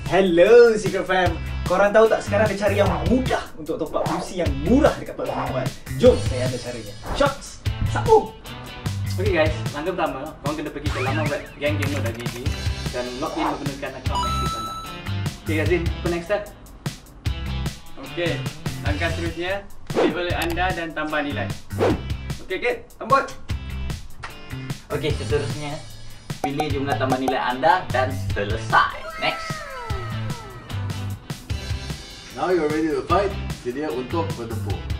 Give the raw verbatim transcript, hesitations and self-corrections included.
Hello Secret Fam. Korang tahu tak sekarang ada cara yang mudah untuk top up U C yang murah dekat P U B G Mobile? Jom saya ada caranya. Shots, sambung! Okay guys, langkah pertama, korang kena pergi ke laman web gang gamer dot g g dan login menggunakan akaun Maxis anda. Okay Azrin, apa next step? Okay, langkah seterusnya, klik wallet anda dan tambah nilai. Okay Kit, sambut! Okey, seterusnya pilih jumlah tambah nilai anda dan selesai. Next. Now you're ready to fight. Sedia untuk bertempur.